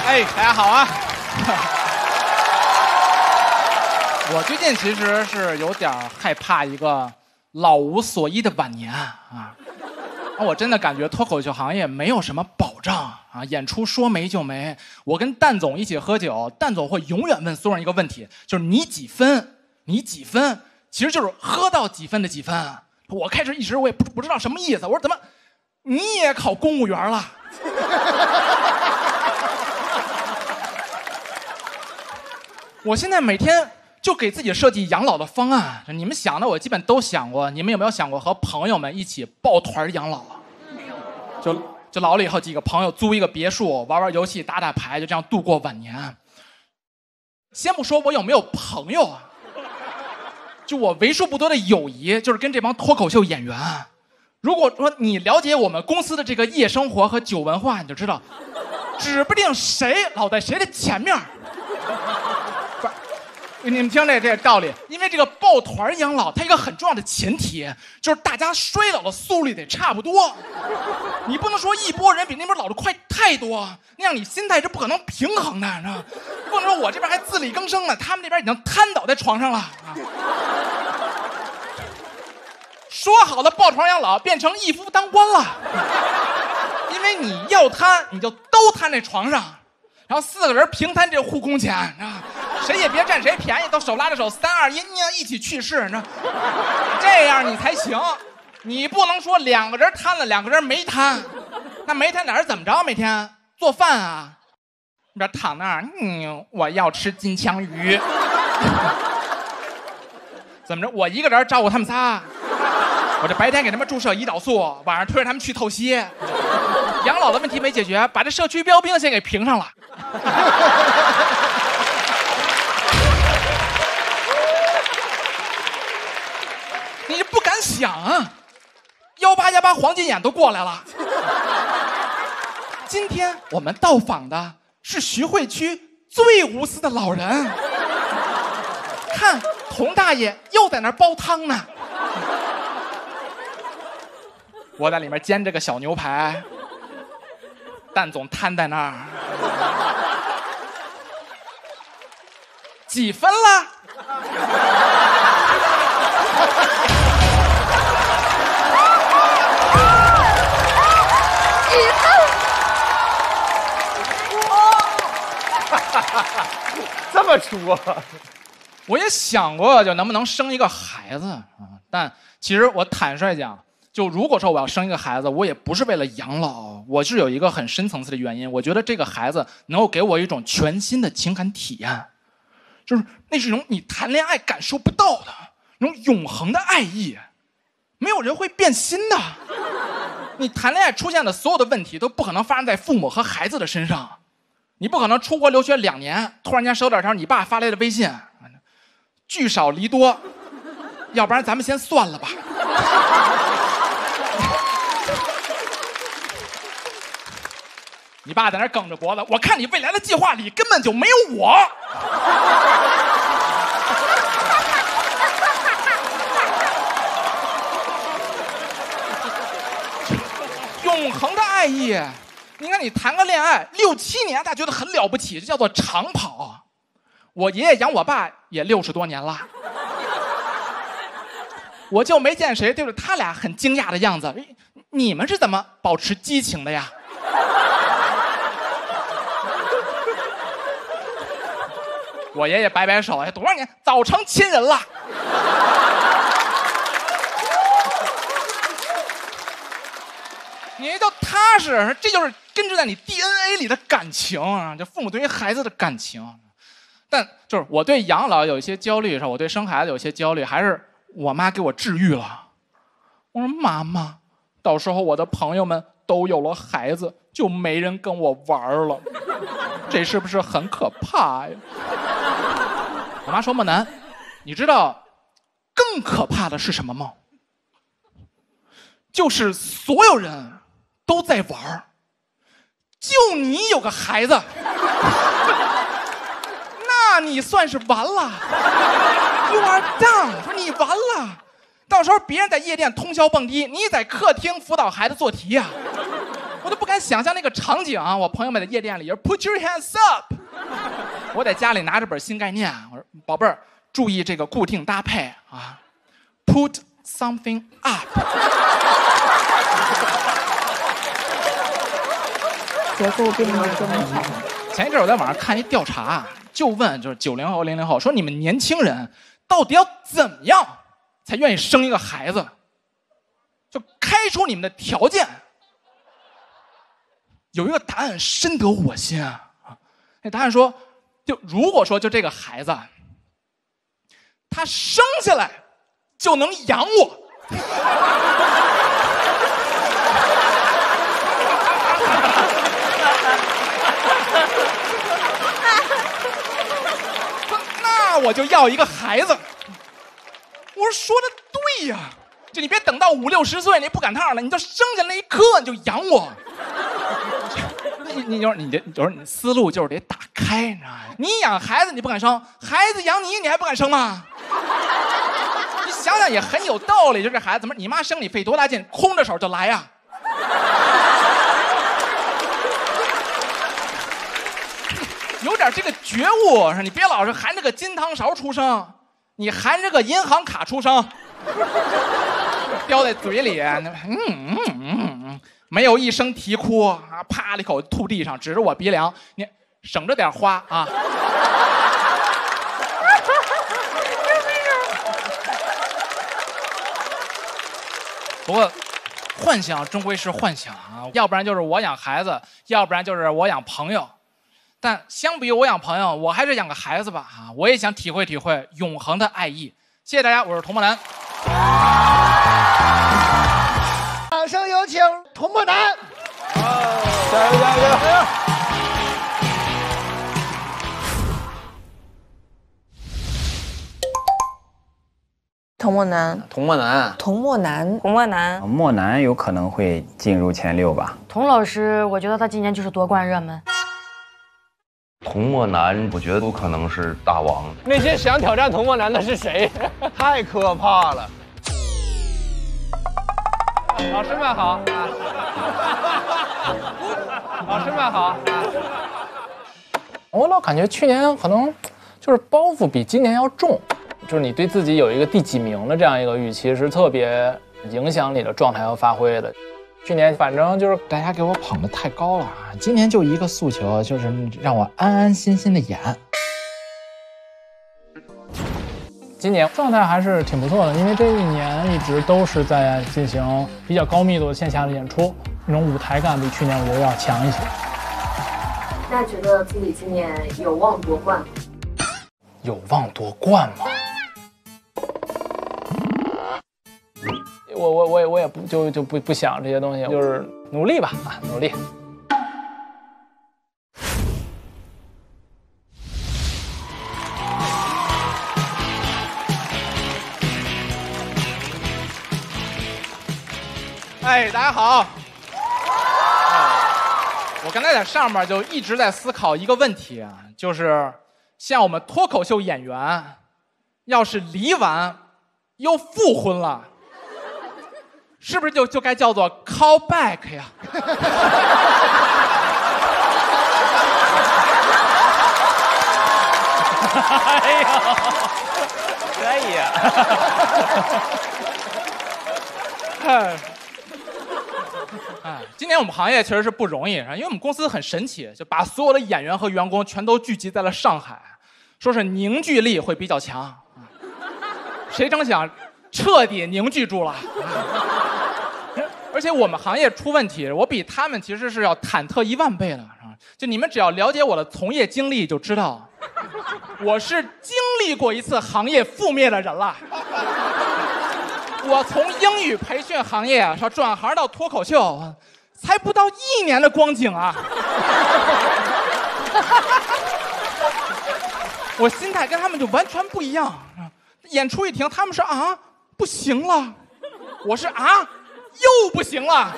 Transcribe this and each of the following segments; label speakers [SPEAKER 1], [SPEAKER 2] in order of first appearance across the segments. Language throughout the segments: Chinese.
[SPEAKER 1] 哎，大家好啊！我最近其实是有点害怕一个老无所依的晚年啊。我真的感觉脱口秀行业没有什么保障啊，演出说没就没。我跟蛋总一起喝酒，蛋总会永远问所有人一个问题，就是你几分？你几分？其实就是喝到几分的几分。我开始一直我也不知道什么意思，我说怎么你也考公务员了？我现在每天就给自己设计养老的方案，你们想的我基本都想过。你们有没有想过和朋友们一起抱团养老？就老了以后几个朋友租一个别墅，玩玩游戏，打打牌，就这样度过晚年。先不说我有没有朋友啊，就我为数不多的友谊，就是跟这帮脱口秀演员。如果说你了解我们公司的这个夜生活和酒文化，你就知道，指不定谁老在谁的前面。你们听这个道理，因为这个抱团养老，它一个很重要的前提就是大家衰老的速率得差不多。你不能说一波人比那边老得快太多，那样你心态是不可能平衡的，你知道吗？不能说我这边还自力更生呢，他们那边已经瘫倒在床上了。说好的抱团养老变成一夫当关了，因为你要瘫你就都瘫在床上，然后4个人平摊这护工钱，你知道吗？谁也别占谁便宜，都手拉着手，3、2、1，一起去世，你知道？这样你才行。你不能说2个人摊了，2个人没摊，那没摊俩人怎么着？每天做饭啊，你这躺那儿，我要吃金枪鱼。怎么着？我一个人照顾他们仨，我这白天给他们注射胰岛素，晚上推着他们去透析。养老的问题没解决，把这社区标兵先给评上了。你不敢想啊！1818黄金眼都过来了。今天我们到访的是徐汇区最无私的老人。看，童大爷又在那儿煲汤呢。我在里面煎这个小牛排，蛋总瘫在那儿。几分了？
[SPEAKER 2] 这么出啊！
[SPEAKER 1] 我也想过，就能不能生一个孩子啊？但其实我坦率讲，就如果说我要生一个孩子，我也不是为了养老，我是有一个很深层次的原因。我觉得这个孩子能够给我一种全新的情感体验，就是那是一种你谈恋爱感受不到的那种永恒的爱意，没有人会变心的。你谈恋爱出现的所有的问题都不可能发生在父母和孩子的身上。你不可能出国留学2年，突然间收到条你爸发来的微信，聚少离多，要不然咱们先算了吧。你爸在那梗着脖子，我看你未来的计划里根本就没有我。永恒的爱意。你看，你谈个恋爱6、7年，大家觉得很了不起，这叫做长跑。我爷爷养我爸也60多年了，我就没见谁对着他俩很惊讶的样子。你们是怎么保持激情的呀？我爷爷摆摆手，多少年早成亲人了。你就踏实，这就是根植在你 DNA 里的感情啊！就父母对于孩子的感情。但就是我对养老有一些焦虑，我对生孩子有一些焦虑，还是我妈给我治愈了。我说妈妈，到时候我的朋友们都有了孩子，就没人跟我玩了，这是不是很可怕呀？我妈说莫南，你知道更可怕的是什么吗？就是所有人都在玩，就你有个孩子，那你算是完了。You are done， 说你完了。到时候别人在夜店通宵蹦迪，你在客厅辅导孩子做题呀。 我都不敢想象那个场景啊！我朋友们在夜店里，Put your hands up。我在家里拿着本新概念，我说宝贝儿，注意这个固定搭配啊 ，Put something up。
[SPEAKER 3] 结构变得更好。
[SPEAKER 1] 前一阵我在网上看一调查，就问就是90后、00后，说你们年轻人到底要怎么样才愿意生一个孩子？就开出你们的条件。有一个答案深得我心啊！那答案说，就如果说就这个孩子，他生下来就能养我。那我就要一个孩子。我说说的对呀，就你别等到50、60岁你不赶趟了，你就生下来那一刻你就养我。你思路就是得打开，你知道吗？你养孩子你不敢生，孩子养你你还不敢生吗？你想想也很有道理，就这孩子怎么你妈生你费多大劲，空着手就来呀？有点这个觉悟，你别老是含着个金汤勺出生，你含着个银行卡出生，叼在嘴里，没有一声啼哭啊，啪了一口吐地上，指着我鼻梁，你省着点花啊。不过幻想终归是幻想啊，要不然就是我养孩子，要不然就是我养朋友。但相比于我养朋友，我还是养个孩子吧啊！我也想体会体会永恒的爱意。谢谢大家，我是童漠男。
[SPEAKER 2] 掌声有请童漠男。加油加油加油！
[SPEAKER 3] 童漠男，
[SPEAKER 2] 童漠男，
[SPEAKER 3] 童漠男，
[SPEAKER 4] 童漠男，
[SPEAKER 5] 漠男有可能会进入前6吧。
[SPEAKER 4] 童老师，我觉得他今年就是夺冠热门。
[SPEAKER 6] 童漠男，我觉得有可能是大王。
[SPEAKER 2] 那些想挑战童漠男的是谁？太可怕了！
[SPEAKER 1] 老师们好啊！老师们好啊！
[SPEAKER 7] 我老感觉去年可能就是包袱比今年要重，就是你对自己有一个第几名的这样一个预期，是特别影响你的状态和发挥的。去年反正就是大家给我捧得太高了啊！今年就一个诉求，就是让我安安心心的演。今年状态还是挺不错的，因为这一年一直都是在进行比较高密度的线下的演出，那种舞台感比去年我觉得要强一些。
[SPEAKER 8] 那觉得自己今年有望夺冠吗？
[SPEAKER 7] 有望夺冠吗？我也不想这些东西，就是努力吧啊，努力。
[SPEAKER 1] 哎，大家好。我刚才在上面就一直在思考一个问题啊，就是像我们脱口秀演员，要是离完又复婚了，是不是就该叫做 call back 呀？
[SPEAKER 2] 哎呀，可以呀！
[SPEAKER 1] 今年我们行业确实是不容易，因为我们公司很神奇，就把所有的演员和员工全都聚集在了上海，说是凝聚力会比较强。谁成想彻底凝聚住了。而且我们行业出问题，我比他们其实是要忐忑10000倍的。就你们只要了解我的从业经历就知道，我是经历过一次行业覆灭的人了。我从英语培训行业说转行到脱口秀，才不到1年的光景啊！我心态跟他们就完全不一样。演出一停，他们是啊不行了，我是啊又不行了。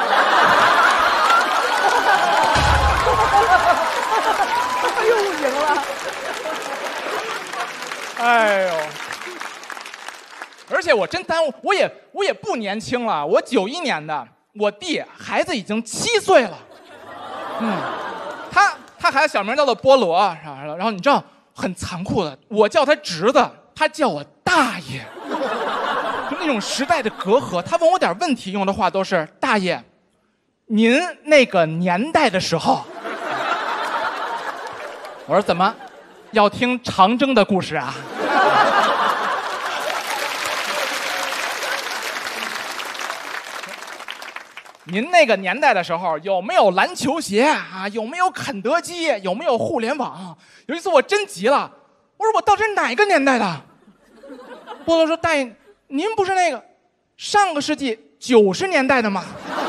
[SPEAKER 1] 又不行了。哎呦！而且我真耽误，我也不年轻了，我91年的， 我弟孩子已经7岁了，他孩子小名叫做菠萝，然后你知道很残酷的，我叫他侄子，他叫我大爷，就那种时代的隔阂。他问我点问题，用的话都是大爷，您那个年代的时候。我说怎么，要听长征的故事啊？您那个年代的时候有没有篮球鞋啊？有没有肯德基？有没有互联网？有一次我真急了，我说我到底是哪个年代的？菠萝说大爷，您不是那个上个世纪90年代的吗？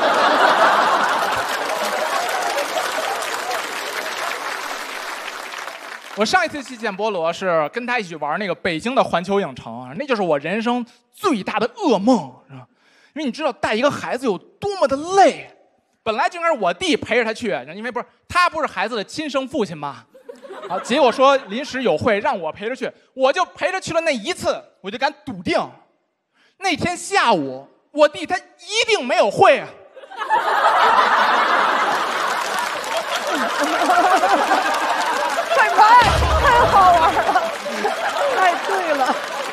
[SPEAKER 1] 我上一次去见菠萝是跟他一起玩那个北京的环球影城，那就是我人生最大的噩梦，是吧？因为你知道带一个孩子有多么的累，本来就应该是我弟陪着他去，因为他不是孩子的亲生父亲嘛，啊，结果说临时有会让我陪着去，我就陪着去了那一次，我就敢笃定，那天下午我弟他一定没有会啊。
[SPEAKER 2] 快拍，太好玩了，太对了。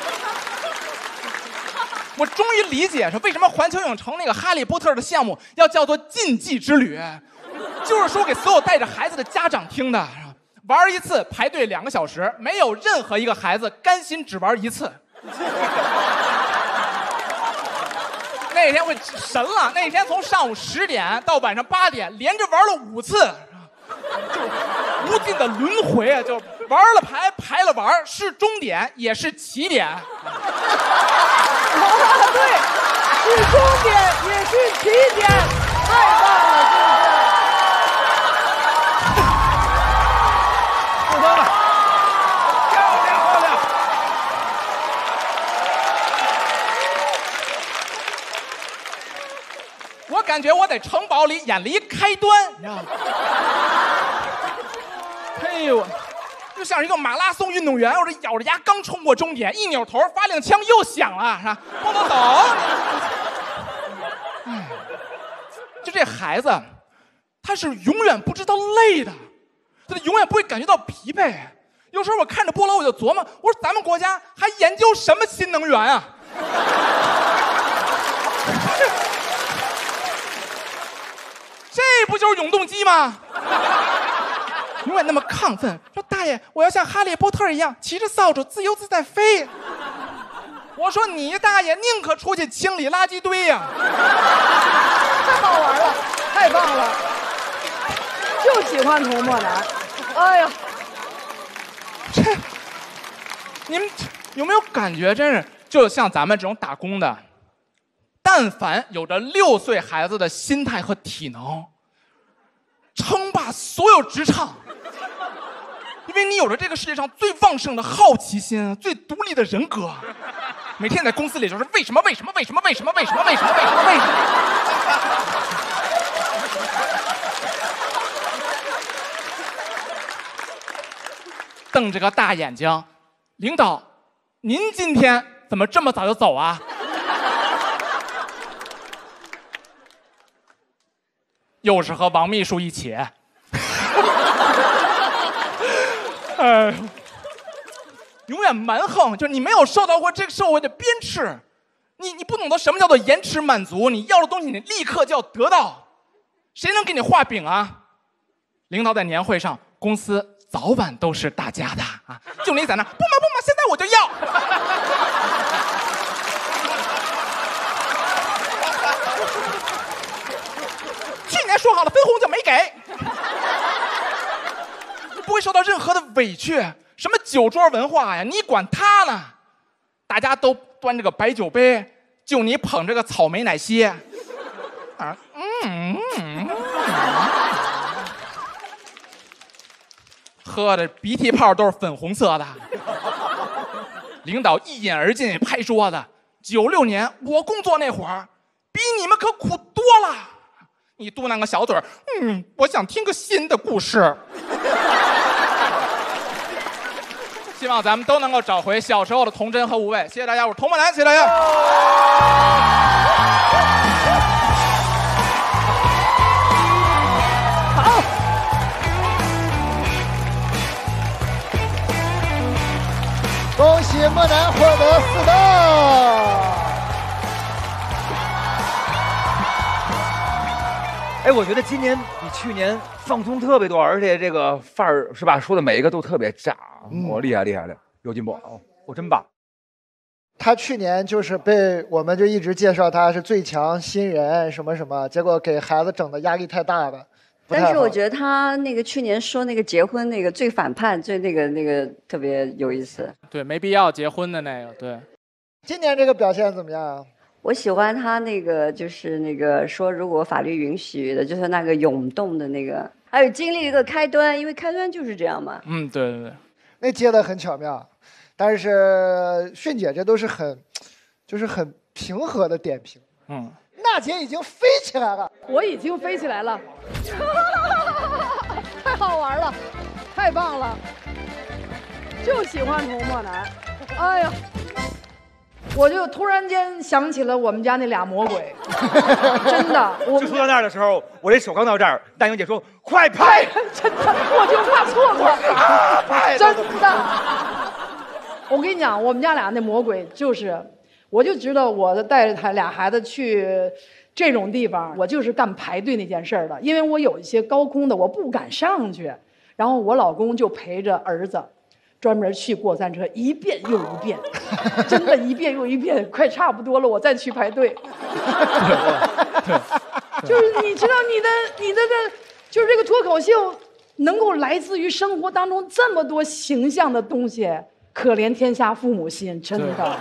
[SPEAKER 1] 我终于理解是为什么环球影城那个哈利波特的项目要叫做禁忌之旅，就是说给所有带着孩子的家长听的，玩一次排队2个小时，没有任何一个孩子甘心只玩一次。那天我神了，那天从上午10点到晚上8点，连着玩了5次，就无尽的轮回啊！就玩了牌，排了玩，是终点也是起点。
[SPEAKER 2] 对，是终点也是起点，太棒了，是不是？不错了，漂亮漂亮。
[SPEAKER 1] 我感觉我在城堡里演了一开端，你知道吗？哎呦，就像是一个马拉松运动员，我这咬着牙刚冲过终点，一扭头发令枪又响了，是吧？不能走。哎，就这孩子，他是永远不知道累的，他永远不会感觉到疲惫。有时候我看着菠萝，我就琢磨，我说咱们国家还研究什么新能源啊？这不就是永动机吗？永远那么亢奋，说大爷，我要像哈利波特一样骑着扫帚自由自在飞。我说你大爷宁可出去清理垃圾堆呀！
[SPEAKER 2] 太好玩了，太棒了，就喜欢涂抹男。哎呀，
[SPEAKER 1] 你们有没有感觉，真是就像咱们这种打工的，但凡有着6岁孩子的心态和体能，称霸所有职场。因为你有着这个世界上最旺盛的好奇心，最独立的人格，每天在公司里就是为什么，瞪着个大眼睛，领导，您今天怎么这么早就走啊？又是和王秘书一起。永远蛮横，就是你没有受到过这个社会的鞭笞，你不懂得什么叫做延迟满足，你要的东西你立刻就要得到，谁能给你画饼啊？领导在年会上，公司早晚都是大家的啊，就你在那不嘛，现在我就要。去年说好了分红就没给。不会受到任何的委屈，什么酒桌文化呀，你管他呢？大家都端着个白酒杯，就你捧着个草莓奶昔，啊，喝的鼻涕泡都是粉红色的。领导一饮而尽，拍桌子：96年我工作那会儿，比你们可苦多了。你嘟囔个小嘴儿，我想听个新的故事。希望咱们都能够找回小时候的童真和无畏。谢谢大家，我是童漠男，谢谢大家。
[SPEAKER 9] 莫南获得4灯。
[SPEAKER 10] 哎，我觉得今年比去年放松特别多，而且这个范儿是吧，说的每一个都特别炸，我厉害厉害的，有进步哦，我真棒。
[SPEAKER 9] 他去年就是被我们就一直介绍他是最强新人什么什么，结果给孩子整的压力太大了。
[SPEAKER 11] 但是我觉得他那个去年说那个结婚那个最反叛最那个特别有意思。
[SPEAKER 1] 对，没必要结婚的那个。对，
[SPEAKER 9] 今年这个表现怎么样啊？
[SPEAKER 11] 我喜欢他那个就是那个说如果法律允许的，就是那个涌动的那个，还有经历一个开端，因为开端就是这样嘛。
[SPEAKER 1] 嗯，对对对，
[SPEAKER 9] 那接的很巧妙。但是迅姐这都是就是很平和的点评。
[SPEAKER 1] 嗯，
[SPEAKER 9] 娜姐已经飞起来了，
[SPEAKER 2] 我已经飞起来了，太好玩了，太棒了，就喜欢童漠男。哎呀，我就突然间想起了我们家那俩魔鬼，真的。
[SPEAKER 10] 就说到那儿的时候，我这手刚到这儿，大英姐说快拍，
[SPEAKER 2] 真的，我就怕错过，真的。我跟你讲，我们家俩那魔鬼就是，我就知道我带着他俩孩子去这种地方，我就是干排队那件事儿的，因为我有一些高空的我不敢上去，然后我老公就陪着儿子，专门去过山车，一遍又一遍，真的一遍又一遍，快差不多了，我再去排队。就是你知道你的就是这个脱口秀能够来自于生活当中这么多形象的东西。可怜天下父母心，真的。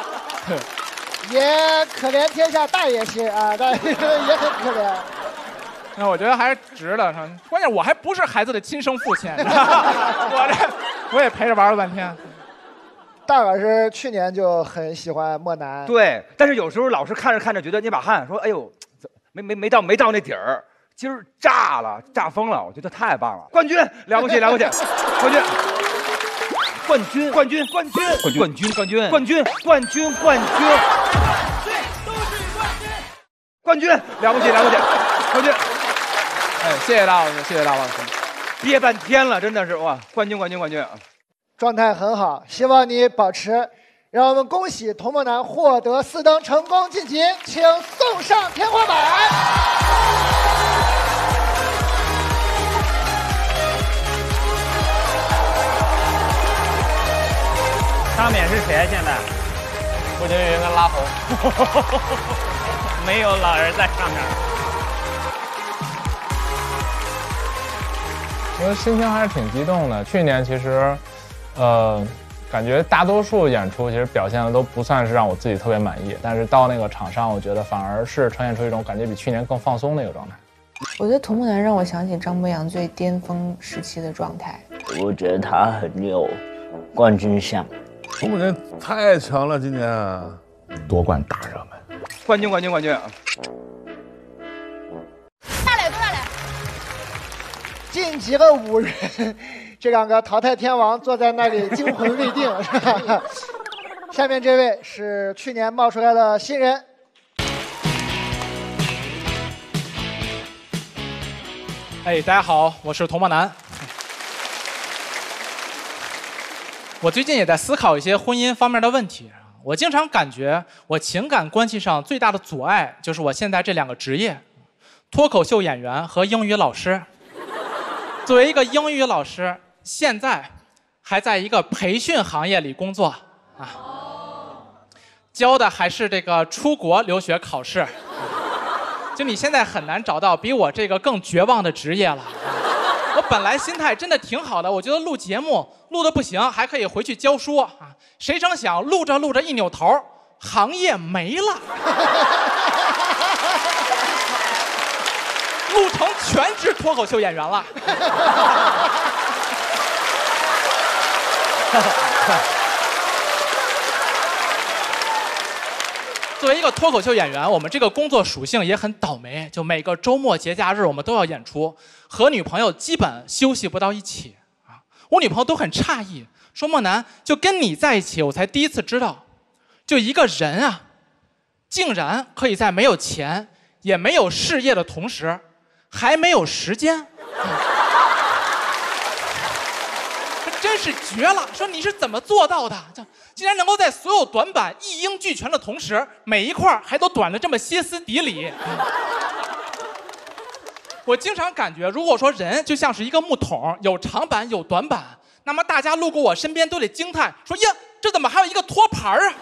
[SPEAKER 9] 也可怜天下大爷心啊，大爷也很可怜。
[SPEAKER 1] 那我觉得还是值的，关键我还不是孩子的亲生父亲，我也陪着玩了半天。
[SPEAKER 9] 大老师去年就很喜欢漠男，
[SPEAKER 10] 对，但是有时候老是看着看着觉得那把汗，说哎呦，没到那底儿，今儿炸了，炸疯了，我觉得太棒了，冠军了不起了不起，冠军。冠军，冠军，冠军，冠军，冠军，冠军，冠军，冠军，对，都是冠军，冠军，了不起，了不起，冠军。
[SPEAKER 1] 哎，谢谢大老师，谢谢大老师。
[SPEAKER 10] 憋半天了，真的是哇，冠军，冠军，冠军，
[SPEAKER 9] 状态很好，希望你保持。让我们恭喜童漠男获得4灯，成功晋级，请送上天花板。
[SPEAKER 5] 上面是谁？现在？
[SPEAKER 7] 付凌云跟拉红，
[SPEAKER 5] 没有老人在上面。
[SPEAKER 7] 我的心情还是挺激动的。去年其实，感觉大多数演出其实表现的都不算是让我自己特别满意，但是到那个场上，我觉得反而是呈现出一种感觉比去年更放松的一个状态。
[SPEAKER 3] 我觉得童漠男让我想起张博洋最巅峰时期的状态。
[SPEAKER 12] 我觉得他很有冠军相。
[SPEAKER 13] 童漠男太强了，今年
[SPEAKER 6] 夺冠大热门，
[SPEAKER 10] 冠军，冠军，冠军！
[SPEAKER 2] 大磊，多大磊？
[SPEAKER 9] 晋级了5人，这两个淘汰天王坐在那里惊魂未定，是吧？下面这位是去年冒出来的新人。
[SPEAKER 1] 哎，大家好，我是童漠男。我最近也在思考一些婚姻方面的问题。我经常感觉我情感关系上最大的阻碍就是我现在这2个职业：脱口秀演员和英语老师。作为一个英语老师，现在还在一个培训行业里工作啊，教的还是这个出国留学考试。就你现在很难找到比我这个更绝望的职业了。我本来心态真的挺好的，我觉得录节目录的不行，还可以回去教书啊。谁成想录着录着一扭头，行业没了，录成全职脱口秀演员了。作为一个脱口秀演员，我们这个工作属性也很倒霉，就每个周末节假日我们都要演出，和女朋友基本休息不到一起啊。我女朋友都很诧异，说漠男就跟你在一起，我才第一次知道，就一个人啊，竟然可以在没有钱也没有事业的同时，还没有时间。这真真是绝了！说你是怎么做到的？竟然能够在所有短板一应俱全的同时，每一块还都短得这么歇斯底里。我经常感觉，如果说人就像是一个木桶，有长板有短板，那么大家路过我身边都得惊叹说：“呀，这怎么还有一个托盘啊？”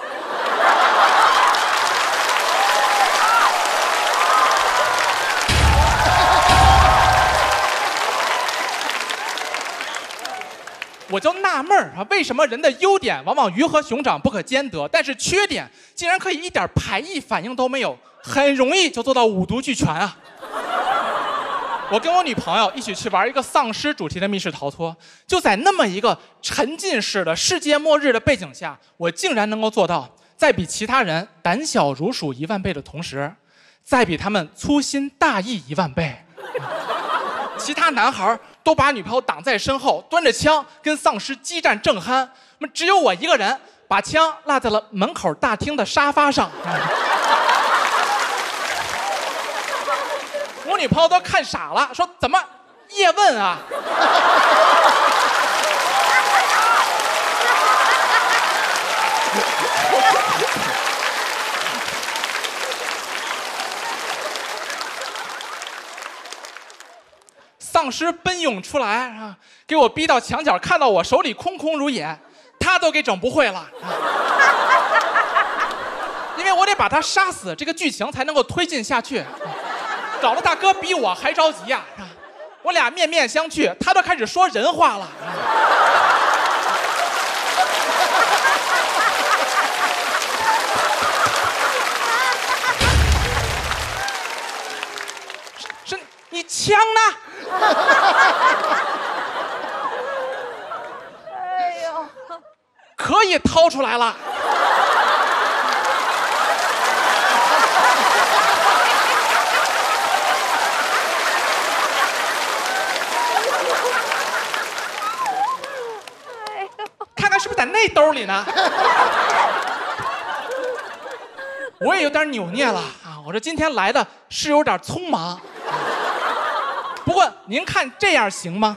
[SPEAKER 1] 我就纳闷儿啊，为什么人的优点往往鱼和熊掌不可兼得，但是缺点竟然可以一点排异反应都没有，很容易就做到五毒俱全啊！我跟我女朋友一起去玩一个丧尸主题的密室逃脱，就在那么一个沉浸式的世界末日的背景下，我竟然能够做到在比其他人胆小如鼠10000倍的同时，在比他们粗心大意10000倍。其他男孩都把女朋友挡在身后，端着枪跟丧尸激战正酣，只有我一个人把枪落在了门口大厅的沙发上。我女朋友都看傻了，说怎么叶问啊？丧尸奔涌出来啊，给我逼到墙角，看到我手里空空如也，他都给整不会了。因为我得把他杀死，这个剧情才能够推进下去。搞得大哥比我还着急呀！我俩面面相觑，他都开始说人话了。是你枪呢？
[SPEAKER 2] 哎呦，
[SPEAKER 1] 可以掏出来了。看看是不是在那兜里呢？我也有点扭捏了啊！我这今天来的是有点匆忙。不过您看这样行吗？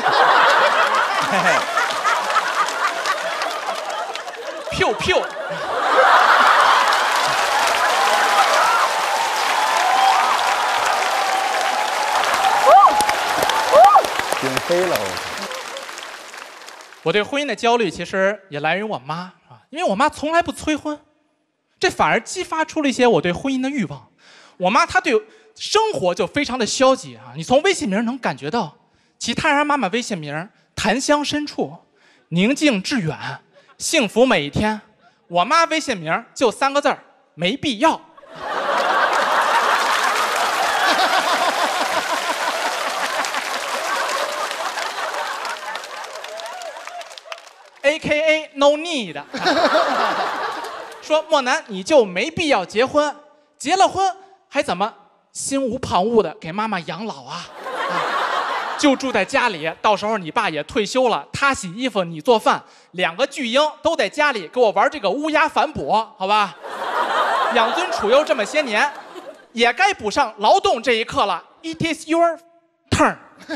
[SPEAKER 1] 飘飘。
[SPEAKER 13] 顶飞了！
[SPEAKER 1] 我对婚姻的焦虑其实也来源于我妈啊，因为我妈从来不催婚，这反而激发出了一些我对婚姻的欲望。我妈她对生活就非常的消极啊，你从微信名能感觉到，其他人妈妈微信名檀香深处，宁静致远，幸福每一天。我妈微信名就3个字儿，没必要。AKA no need， 说莫南你就没必要结婚，结了婚还怎么心无旁骛的给妈妈养老啊？就住在家里，到时候你爸也退休了，他洗衣服你做饭，2个巨婴都在家里给我玩这个乌鸦反哺，好吧？养尊处优这么些年，也该补上劳动这一课了。It is your turn。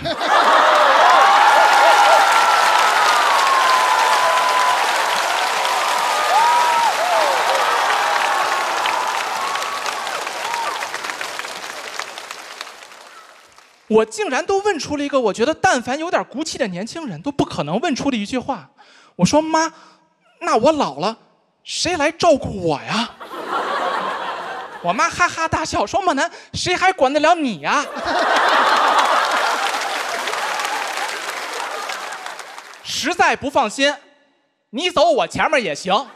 [SPEAKER 1] 我竟然都问出了一个我觉得但凡有点骨气的年轻人都不可能问出的一句话。我说妈，那我老了谁来照顾我呀？我妈哈哈大笑说莫南谁还管得了你呀？实在不放心你走我前面也行。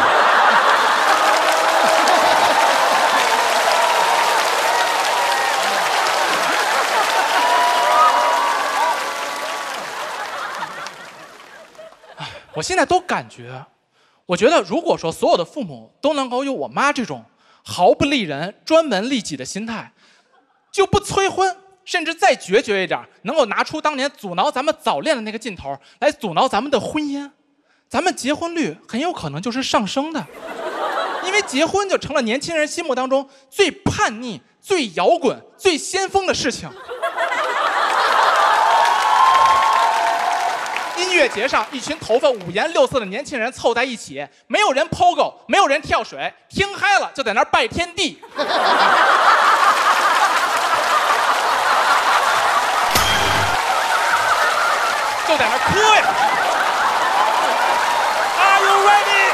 [SPEAKER 1] 我现在都感觉，我觉得如果说所有的父母都能够有我妈这种毫不利人、专门利己的心态，就不催婚，甚至再决绝一点，能够拿出当年阻挠咱们早恋的那个劲头来阻挠咱们的婚姻，咱们结婚率很有可能就是上升的。因为结婚就成了年轻人心目当中最叛逆、最摇滚、最先锋的事情。音乐节上，一群头发五颜六色的年轻人凑在一起，没有人 pogo， 没有人跳水，听嗨了就在那儿拜天地。就在那儿哭呀 ！Are you ready？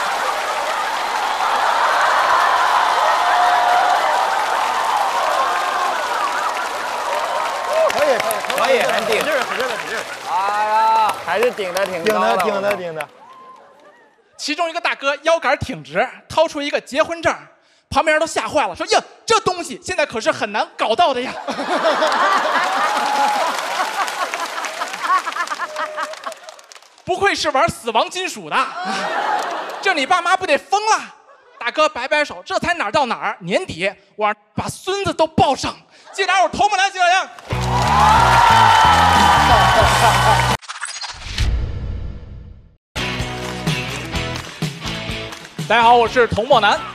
[SPEAKER 13] 可以，很顶，使劲。哎呀，还是顶的挺高的，顶的。
[SPEAKER 1] 其中一个大哥腰杆挺直，掏出一个结婚证，旁边人都吓坏了，说：“呀，这东西现在可是很难搞到的呀！”不愧是玩死亡金属的，这你爸妈不得疯了？大哥摆摆手，这才哪儿到哪儿？年底我把孙子都抱上。记者，我童木兰，记者杨。大家好，我是童墨南。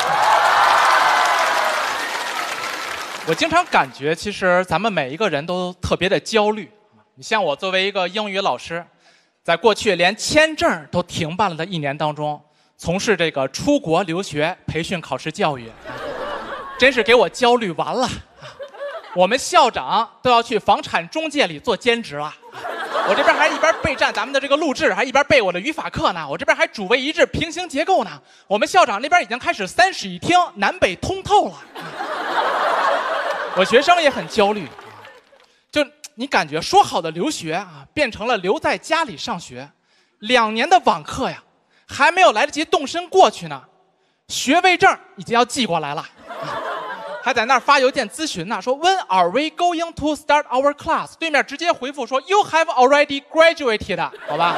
[SPEAKER 1] 我经常感觉，其实咱们每一个人都特别的焦虑。你像我作为一个英语老师，在过去连签证都停办了的1年当中，从事这个出国留学培训考试教育，真是给我焦虑完了。我们校长都要去房产中介里做兼职了，我这边还一边备战咱们的这个录制，还一边备我的语法课呢。我这边还主谓一致平行结构呢。我们校长那边已经开始3室1厅南北通透了。我学生也很焦虑，就你感觉说好的留学啊，变成了留在家里上学，2年的网课呀，还没有来得及动身过去呢，学位证已经要寄过来了。还在那儿发邮件咨询呢，说 When are we going to start our class？ 对面直接回复说 You have already graduated， 好吧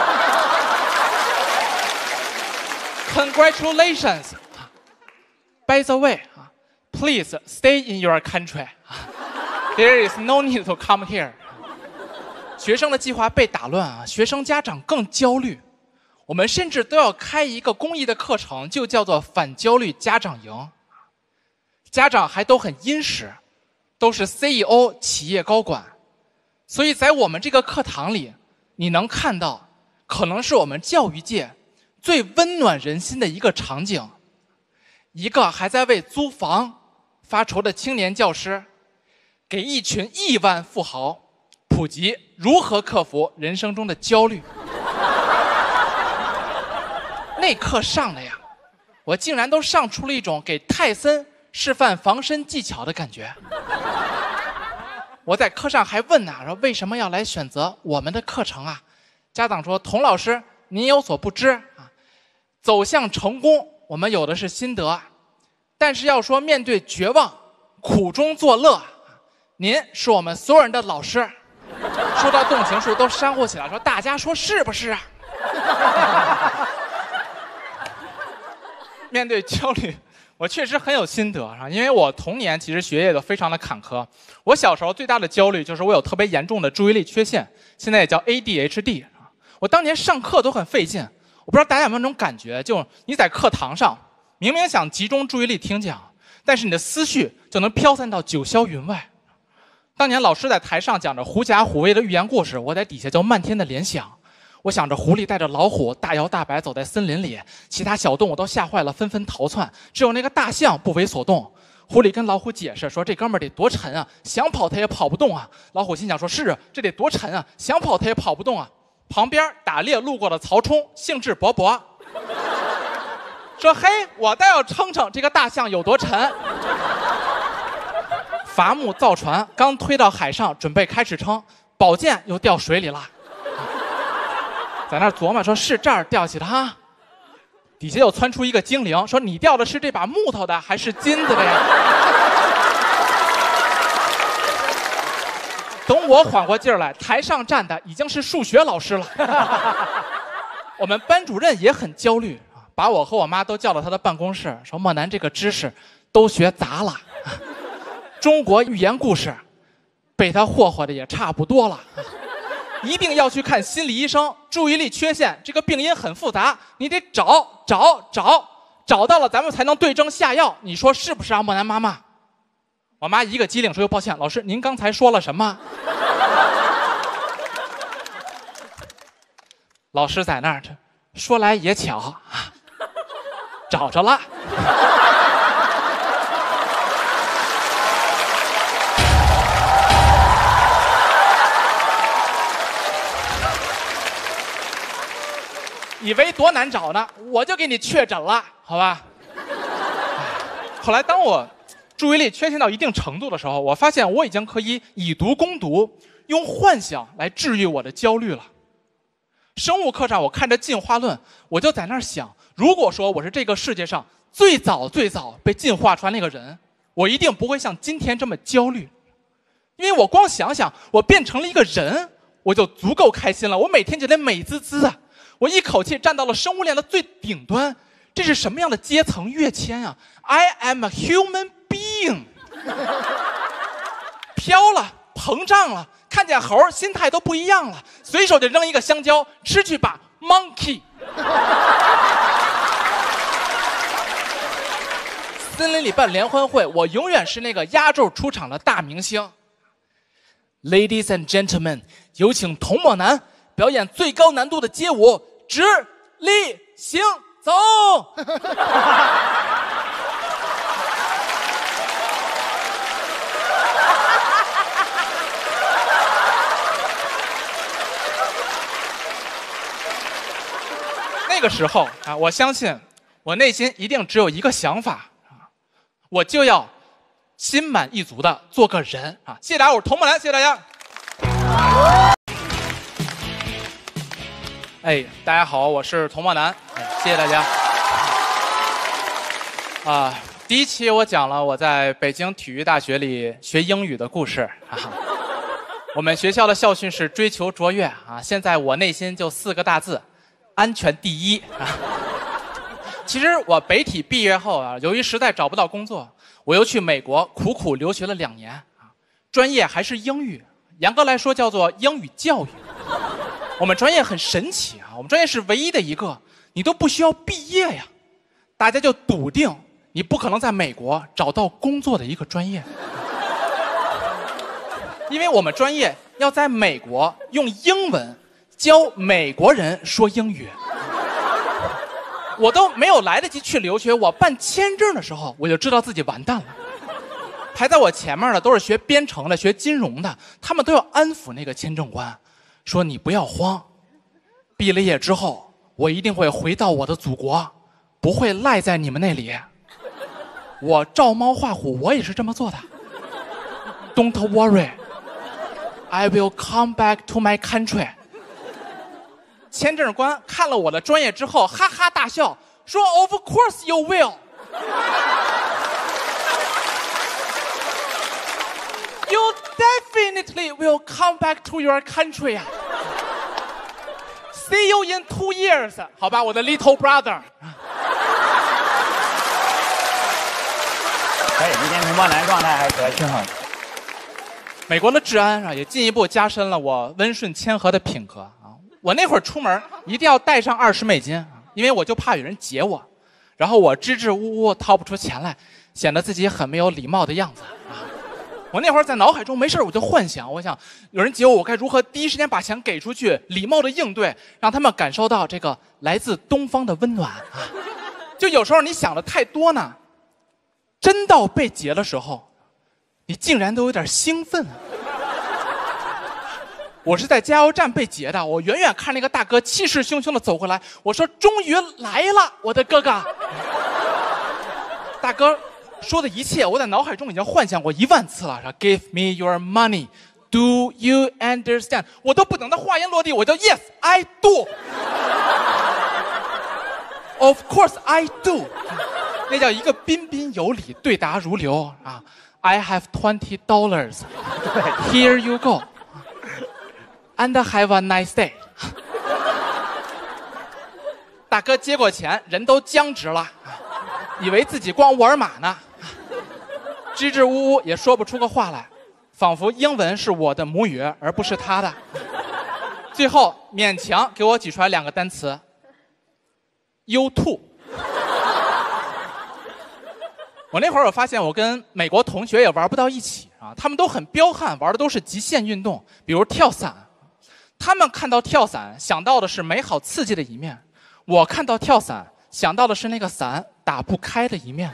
[SPEAKER 1] ？Congratulations。By the way， please stay in your country。There is no need to come here。学生的计划被打乱啊，学生家长更焦虑。我们甚至都要开一个公益的课程，就叫做反焦虑家长营。家长还都很殷实，都是 CEO 企业高管，所以在我们这个课堂里，你能看到，可能是我们教育界最温暖人心的一个场景。一个还在为租房发愁的青年教师，给一群亿万富豪普及如何克服人生中的焦虑。那课上的呀，我竟然都上出了一种给泰森示范防身技巧的感觉。我在课上还问呢，说为什么要来选择我们的课程啊？家长说，童老师您有所不知啊，走向成功我们有的是心得，但是要说面对绝望苦中作乐，您是我们所有人的老师。说到动情处都煽乎起来，说大家说是不是啊？面对焦虑，我确实很有心得啊，因为我童年其实学业都非常的坎坷。我小时候最大的焦虑就是我有特别严重的注意力缺陷，现在也叫 ADHD。我当年上课都很费劲，我不知道大家有没有那种感觉，就你在课堂上明明想集中注意力听讲，但是你的思绪就能飘散到九霄云外。当年老师在台上讲着狐假虎威的寓言故事，我在底下就漫天的联想。我想着狐狸带着老虎大摇大摆走在森林里，其他小动物都吓坏了，纷纷逃窜，只有那个大象不为所动。狐狸跟老虎解释说，这哥们儿得多沉啊，想跑他也跑不动啊。老虎心想说，是啊，这得多沉啊，想跑他也跑不动啊。旁边打猎路过的曹冲兴致勃勃说，嘿，我倒要称称这个大象有多沉。伐木造船刚推到海上准备开始称，宝剑又掉水里了。在那琢磨说，是这儿掉起的哈，底下又窜出一个精灵，说你掉的是这把木头的还是金子的呀？等我缓过劲儿来，台上站的已经是数学老师了。我们班主任也很焦虑，把我和我妈都叫到他的办公室，说莫南这个知识都学杂了，中国寓言故事被他霍霍的也差不多了。一定要去看心理医生，注意力缺陷这个病因很复杂，你得找到了咱们才能对症下药，你说是不是啊，莫南妈妈？我妈一个机灵说，抱歉老师您刚才说了什么？ 老师在那儿，说来也巧，找着了。以为多难找呢，我就给你确诊了，好吧？后来当我注意力缺陷到一定程度的时候，我发现我已经可以以毒攻毒，用幻想来治愈我的焦虑了。生物课上我看着进化论，我就在那儿想，如果说我是这个世界上最早被进化出来那个人，我一定不会像今天这么焦虑，因为我光想想我变成了一个人，我就足够开心了。我每天就得美滋滋啊，我一口气站到了生物链的最顶端，这是什么样的阶层跃迁啊 ？I am a human being， 飘了，膨胀了，看见猴心态都不一样了，随手就扔一个香蕉，吃去吧 ，monkey。森林里办联欢会，我永远是那个压轴出场的大明星。Ladies and gentlemen， 有请童漠男表演最高难度的街舞，直立行走。那个时候啊，我相信我内心一定只有一个想法啊，我就要心满意足的做个人啊！谢谢大家，我是童漠男，谢谢大家。哎，大家好，我是童漠男，谢谢大家。第一期我讲了我在北京体育大学里学英语的故事啊。我们学校的校训是追求卓越啊，现在我内心就4个大字：安全第一啊。其实我北体毕业后啊，由于实在找不到工作，我又去美国苦苦留学了2年啊，专业还是英语，严格来说叫做英语教育。我们专业很神奇啊，我们专业是唯一的一个你都不需要毕业呀，大家就笃定你不可能在美国找到工作的一个专业，因为我们专业要在美国用英文教美国人说英语。我都没有来得及去留学，我办签证的时候我就知道自己完蛋了。排在我前面的都是学编程的、学金融的，他们都要安抚那个签证官，说你不要慌，毕了业之后我一定会回到我的祖国，不会赖在你们那里。我照猫画虎，我也是这么做的。Don't worry, I will come back to my country。签证官看了我的专业之后，哈哈大笑，说 ：“Of course you will. You definitely will come back to your country. See you in 2 years. 好吧，我的 little brother。”
[SPEAKER 13] 可以，今天童漠男状态还可以，
[SPEAKER 7] 挺好的。
[SPEAKER 1] 美国的治安啊，也进一步加深了我温顺谦和的品格啊。我那会儿出门一定要带上20美金，因为我就怕有人劫我，然后我支支吾吾掏不出钱来，显得自己很没有礼貌的样子啊。我那会儿在脑海中没事我就幻想，我想有人劫我，我该如何第一时间把钱给出去，礼貌的应对，让他们感受到这个来自东方的温暖啊。就有时候你想的太多呢，真到被劫的时候，你竟然都有点兴奋啊。我是在加油站被劫的，我远远看那个大哥气势汹汹的走过来，我说：“终于来了，我的哥哥。”大哥说的一切，我在脑海中已经幻想过1万次了，说 ：“Give me your money, do you understand？” 我都不等他话音落地，我就 Yes, I do. Of course, I do. 那叫一个彬彬有礼，对答如流啊 ！I have $20. Here you go.And have a nice day。大哥接过钱，人都僵直了，以为自己逛沃尔玛呢，支支吾吾也说不出个话来，仿佛英文是我的母语而不是他的。最后勉强给我挤出来2个单词 ：You too。我那会儿我发现我跟美国同学也玩不到一起啊，他们都很彪悍，玩的都是极限运动，比如跳伞。 他们看到跳伞想到的是美好刺激的一面，我看到跳伞想到的是那个伞打不开的一面。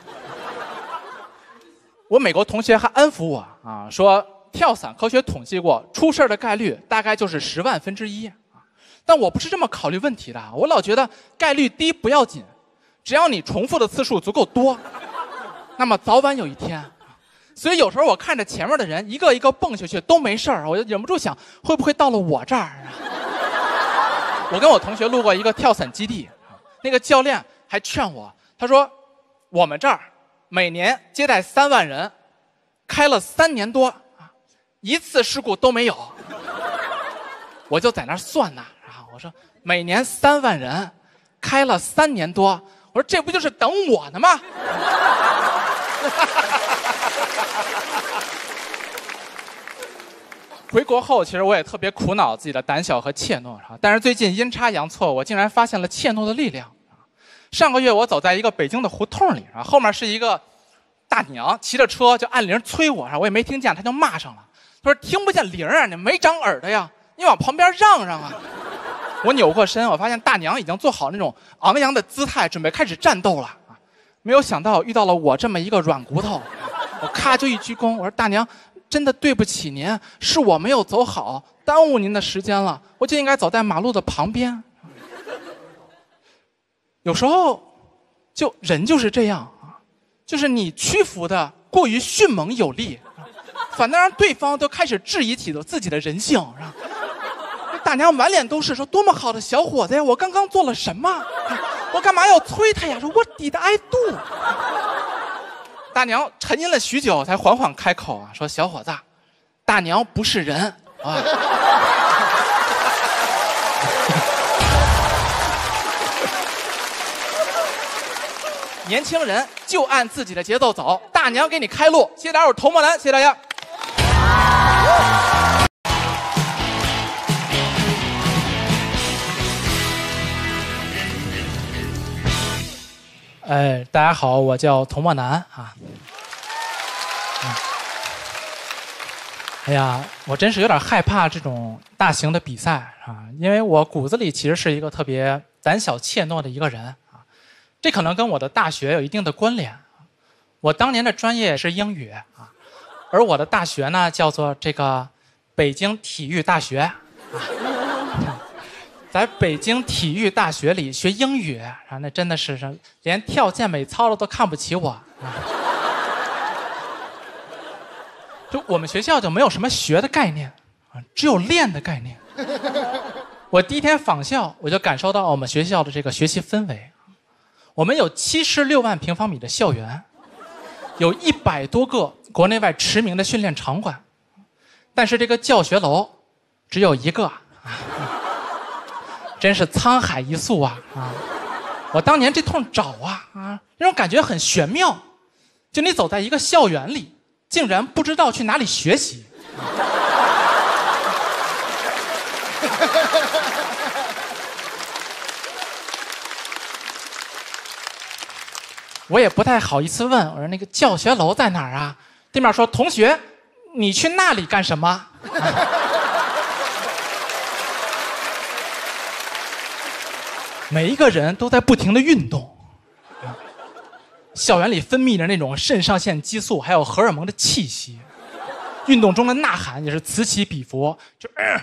[SPEAKER 1] 我美国同学还安抚我啊，说跳伞科学统计过，出事的概率大概就是10万分之一。但我不是这么考虑问题的，我老觉得概率低不要紧，只要你重复的次数足够多，那么早晚有一天。所以有时候我看着前面的人一个一个蹦下去都没事儿，我就忍不住想，会不会到了我这儿啊？我跟我同学路过一个跳伞基地，那个教练还劝我，他说我们这儿每年接待3万人，开了3年多，一次事故都没有。我就在那儿算呐，我说每年3万人，开了3年多，我说这不就是等我呢吗？回国后，其实我也特别苦恼自己的胆小和怯懦，但是最近阴差阳错，我竟然发现了怯懦的力量。上个月我走在一个北京的胡同里，后面是一个大娘骑着车就按铃催我，我也没听见，她就骂上了，她说听不见铃啊，你没长耳朵呀，你往旁边让让啊。我扭过身，我发现大娘已经做好那种昂扬的姿态，准备开始战斗了。没有想到遇到了我这么一个软骨头，我咔就一鞠躬，我说大娘，真的对不起您，是我没有走好，耽误您的时间了，我就应该走在马路的旁边。有时候就人就是这样，就是你屈服的过于迅猛有力，反倒让对方都开始质疑起了自己的人性。大娘满脸都是，说多么好的小伙子呀，我刚刚做了什么？我干嘛要催他呀？说 What did I do？ 大娘沉吟了许久，才缓缓开口啊，说小伙子，大娘不是人啊。年轻人就按自己的节奏走，大娘给你开路。谢谢大家，我是童漠男，谢谢大家。大家好，我叫童漠男啊。哎呀，我真是有点害怕这种大型的比赛啊，因为我骨子里其实是一个特别胆小怯懦的一个人啊。这可能跟我的大学有一定的关联。我当年的专业是英语啊，而我的大学呢叫做这个北京体育大学啊。在北京体育大学里学英语，那真的是连跳健美操的都看不起我啊！就我们学校就没有什么学的概念啊，只有练的概念。我第一天访校，我就感受到我们学校的这个学习氛围。我们有76万平方米的校园，有100多个国内外驰名的训练场馆，但是这个教学楼只有1个。真是沧海一粟啊！我当年这通找啊，那种感觉很玄妙。就你走在一个校园里，竟然不知道去哪里学习。我也不太好意思问，我说那个教学楼在哪儿啊？对面说同学，你去那里干什么？每一个人都在不停的运动，校园里分泌着那种肾上腺激素还有荷尔蒙的气息，运动中的呐喊也是此起彼伏，就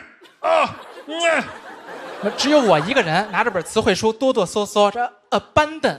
[SPEAKER 1] 只有我一个人拿着本词汇书哆哆嗦嗦，这 abandon。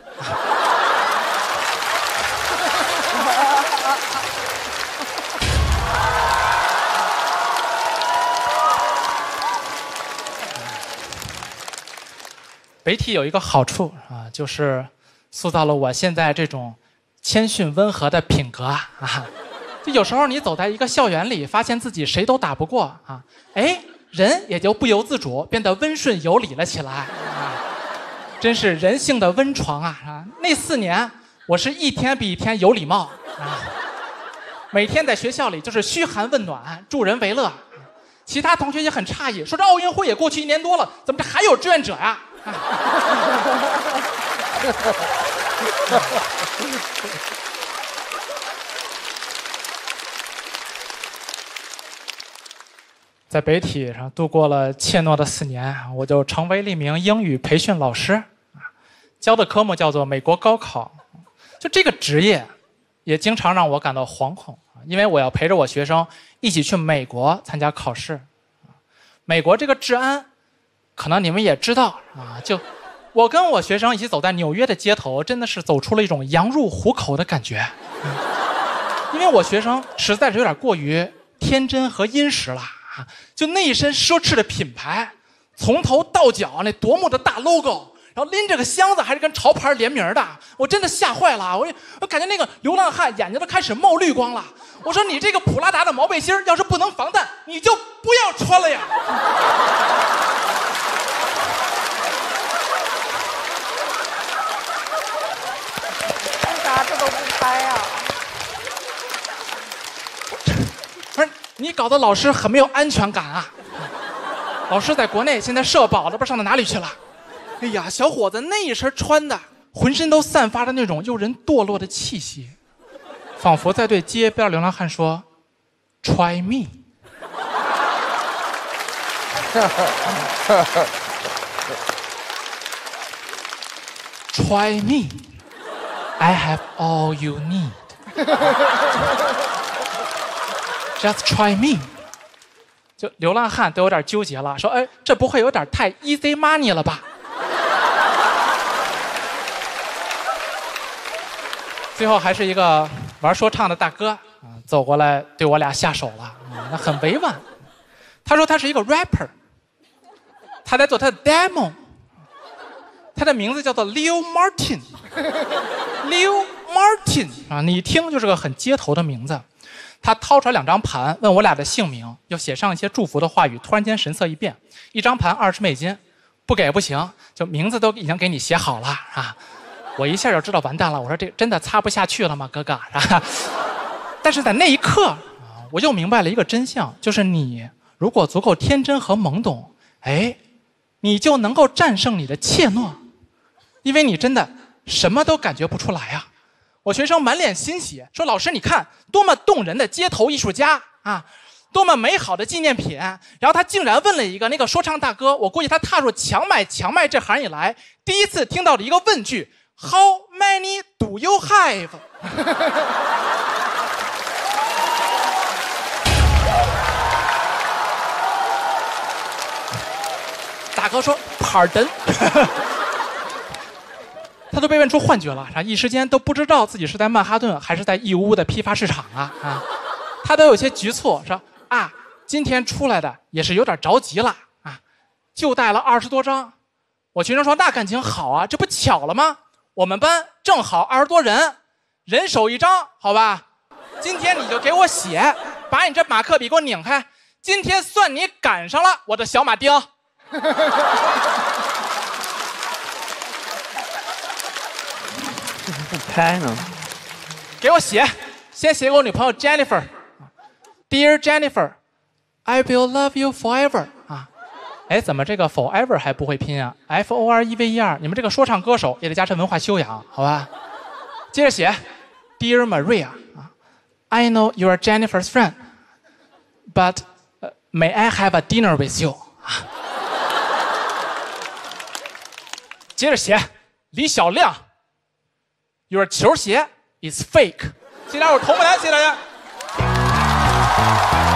[SPEAKER 1] 北体有一个好处啊，就是塑造了我现在这种谦逊温和的品格啊。就有时候你走在一个校园里，发现自己谁都打不过啊，人也就不由自主变得温顺有礼了起来啊。真是人性的温床啊！那4年，我是一天比一天有礼貌啊，每天在学校里就是嘘寒问暖，助人为乐。其他同学也很诧异，说这奥运会也过去1年多了，怎么这还有志愿者呀？ 在北体上度过了怯懦的4年，我就成为了一名英语培训老师，教的科目叫做美国高考。就这个职业，也经常让我感到惶恐，因为我要陪着我学生一起去美国参加考试。美国这个治安，可能你们也知道啊，就我跟我学生一起走在纽约的街头，真的是走出了一种羊入虎口的感觉。因为我学生实在是有点过于天真和殷实了，就那一身奢侈的品牌，从头到脚那夺目的大 logo， 然后拎着个箱子还是跟潮牌联名的，我真的吓坏了。我感觉那个流浪汉眼睛都开始冒绿光了。我说你这个普拉达的毛背心要是不能防弹，你就不要穿了呀。
[SPEAKER 2] 为啥这都不拍呀？
[SPEAKER 1] 不是你搞得老师很没有安全感啊！老师在国内现在社保都不知道上到哪里去了。哎呀，小伙子那一身穿的，浑身都散发着那种诱人堕落的气息，仿佛在对街边流浪汉说 ：“Try me。” Try me. I have all you need. Just try me. 就流浪汉都有点纠结了，说：“哎，这不会有点太 easy money 了吧？”最后还是一个玩说唱的大哥走过来对我俩下手了，那很委婉。他说他是一个 rapper， 他在做他的 demo， 他的名字叫做 Lil Martin。Lil Martin 啊，你一听就是个很街头的名字。他掏出来2张盘，问我俩的姓名，又写上一些祝福的话语。突然间神色一变，一张盘20美金，不给不行，就名字都已经给你写好了啊！我一下就知道完蛋了，我说这真的擦不下去了吗，哥哥？啊、但是在那一刻啊，我又明白了一个真相，就是你如果足够天真和懵懂，哎，你就能够战胜你的怯懦，因为你真的什么都感觉不出来啊。我学生满脸欣喜说：“老师，你看多么动人的街头艺术家啊，多么美好的纪念品。”然后他竟然问了一个那个说唱大哥，我估计他踏入强买这行以来第一次听到的一个问句 ：“How many do you have？” 大哥说 ：“Pardon。”他都被问出幻觉了，一时间都不知道自己是在曼哈顿还是在义乌的批发市场啊！他都有些局促，说啊，今天出来的也是有点着急了啊，就带了20多张。我学生说那感情好啊，这不巧了吗？我们班正好20多人，人手1张，好吧？今天你就给我写，把你这马克笔给我拧开，今天算你赶上了，我的小马丁。
[SPEAKER 12] 不拍呢？
[SPEAKER 1] 给我写，先写给我女朋友 Jennifer。Dear Jennifer, I will love you forever 啊！哎，怎么这个 forever 还不会拼啊 ？Forever， 你们这个说唱歌手也得加上文化修养，好吧？接着写 ，Dear Maria 啊 ，I know you are Jennifer's friend, but may I have a dinner with you 啊？接着写李小亮。Your 球鞋 is fake， 现在我同不来，谢谢大家。